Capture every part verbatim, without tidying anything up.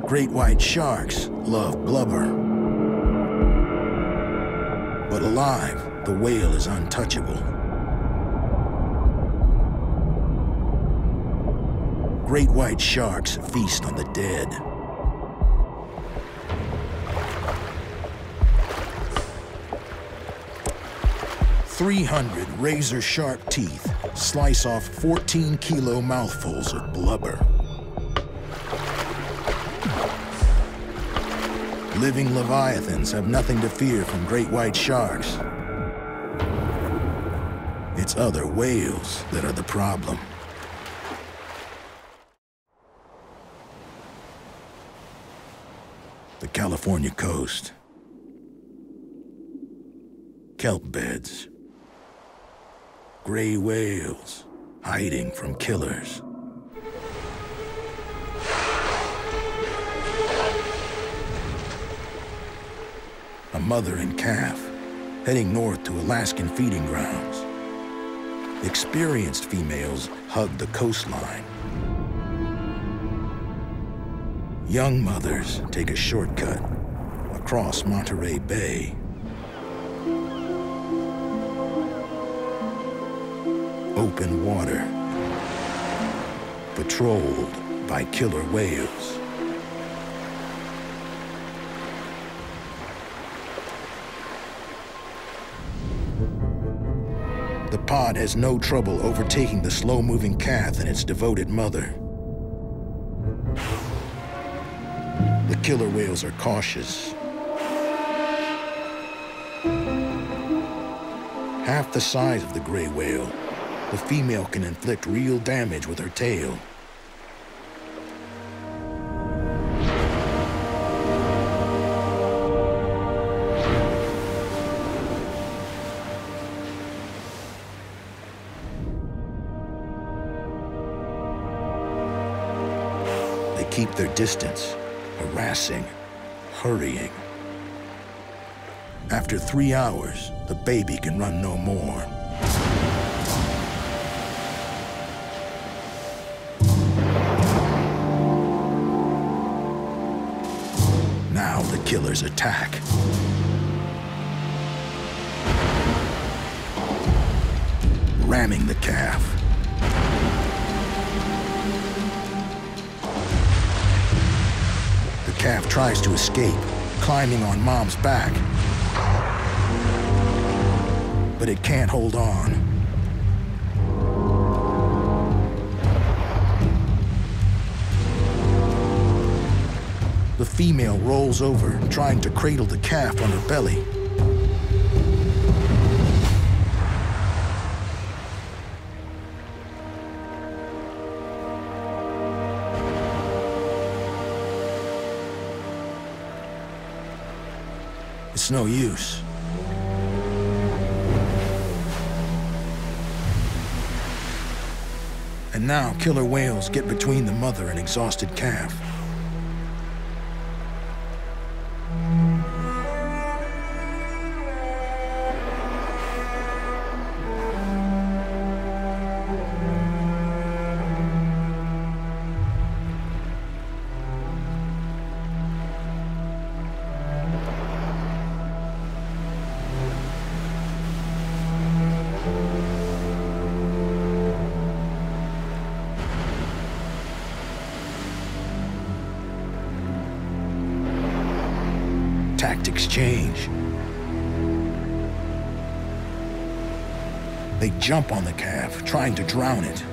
Great white sharks love blubber. But alive, the whale is untouchable. Great white sharks feast on the dead. three hundred razor-sharp teeth slice off fourteen kilo mouthfuls of blubber. Living leviathans have nothing to fear from great white sharks. It's other whales that are the problem. The California coast. Kelp beds. Gray whales hiding from killers. A mother and calf heading north to Alaskan feeding grounds. Experienced females hug the coastline. Young mothers take a shortcut across Monterey Bay. Open water, patrolled by killer whales. The pod has no trouble overtaking the slow-moving calf and its devoted mother. The killer whales are cautious. Half the size of the gray whale, the female can inflict real damage with her tail. They keep their distance, harassing, hurrying. After three hours, the baby can run no more. Now the killers attack. Ramming the calf. The calf tries to escape, climbing on mom's back. But it can't hold on. The female rolls over, trying to cradle the calf on her belly. It's no use. And now killer whales get between the mother and exhausted calf. Tactics change. They jump on the calf, trying to drown it.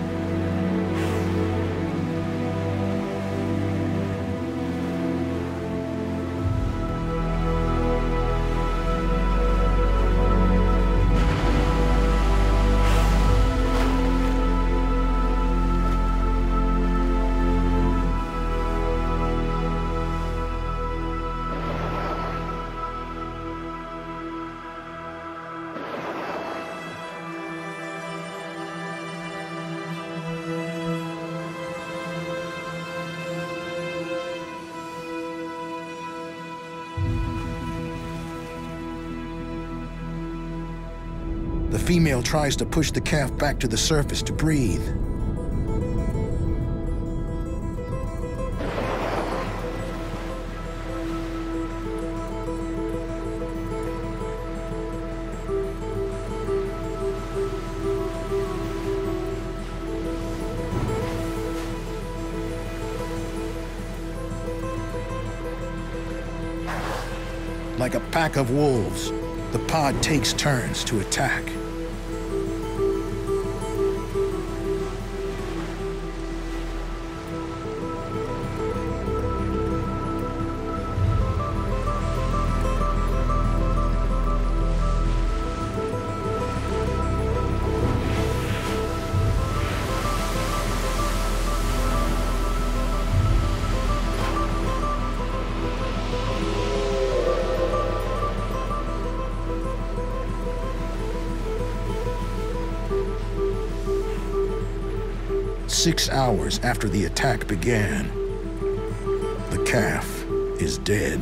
The female tries to push the calf back to the surface to breathe. Like a pack of wolves, the pod takes turns to attack. Six hours after the attack began, the calf is dead.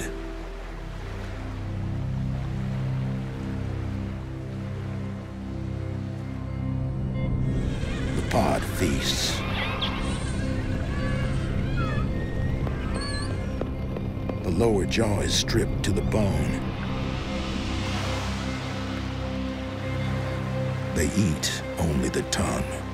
The pod feasts. The lower jaw is stripped to the bone. They eat only the tongue.